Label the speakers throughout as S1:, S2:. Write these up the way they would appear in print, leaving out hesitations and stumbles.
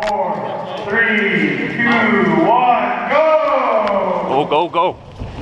S1: 4, 3, 2, 1, go!
S2: Go, go, go.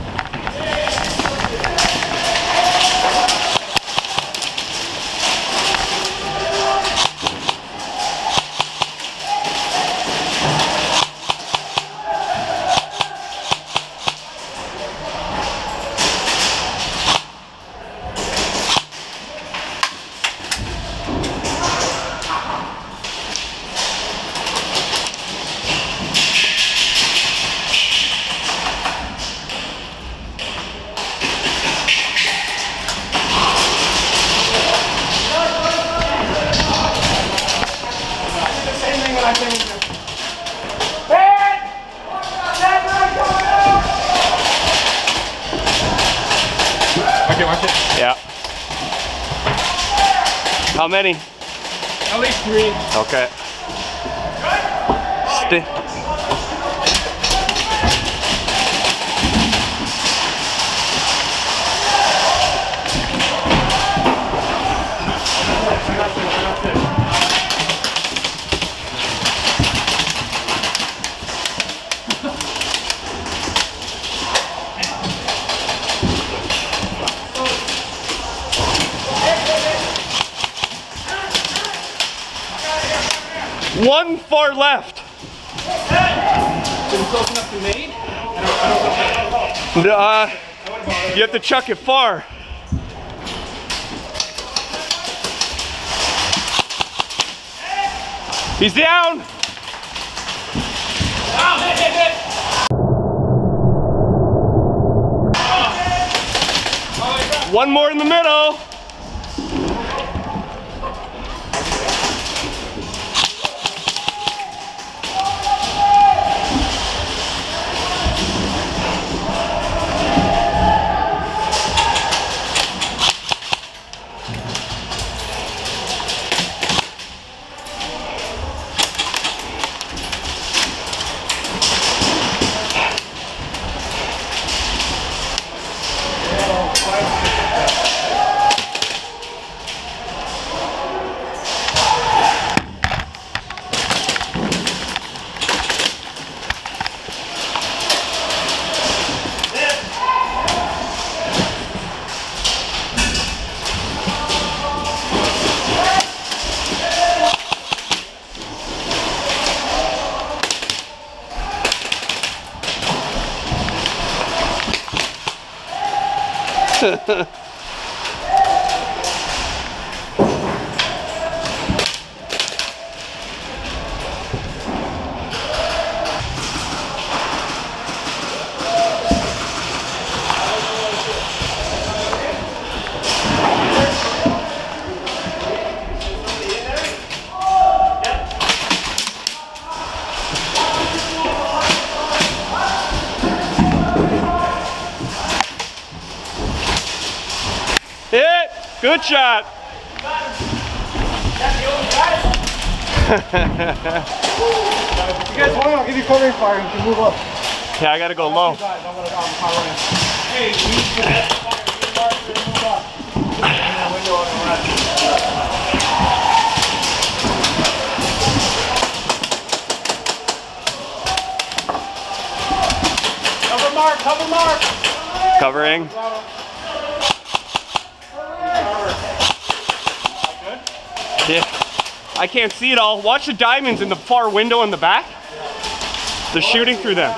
S3: Okay, watch it.
S2: Yeah. How many?
S3: At least 3.
S2: Okay. Stay. One far left.
S3: Been close enough to made?
S2: You have to chuck it far. He's down. One more in the middle. Hit! Good shot!
S3: You guys want? I'll give you covering fire and you can move up.
S2: Yeah, I gotta go low.
S3: Hey, we need to move up. Window on the left. Cover Mark, cover Mark!
S2: Covering. Yeah. I can't see it all. Watch the diamonds in the far window in the back. They're shooting through them.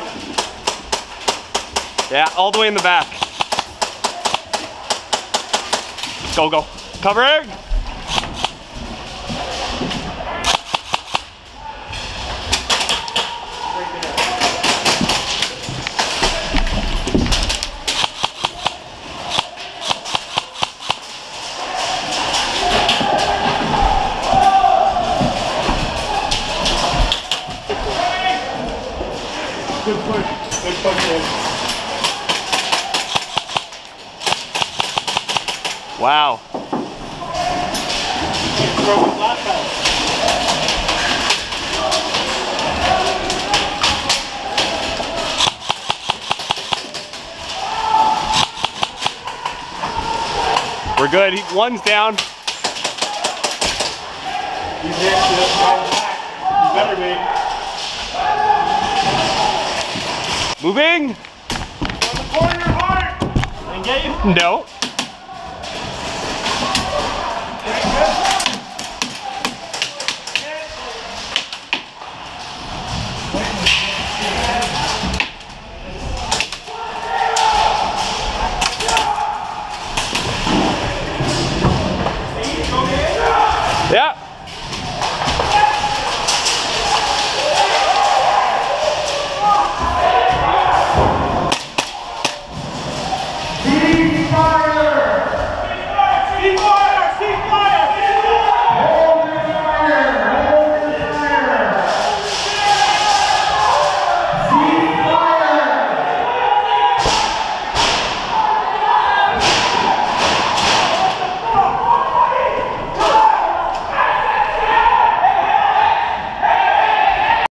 S2: Yeah, all the way in the back. Go, go. Covering!
S3: Good push. Good push, man.
S2: Wow.
S3: Throw the flat ball.
S2: We're good. One's down.
S3: He's next to this guy back. You better be.
S2: Moving.
S1: On the corner, hard.
S3: Didn't get you?
S2: No.
S1: Very good.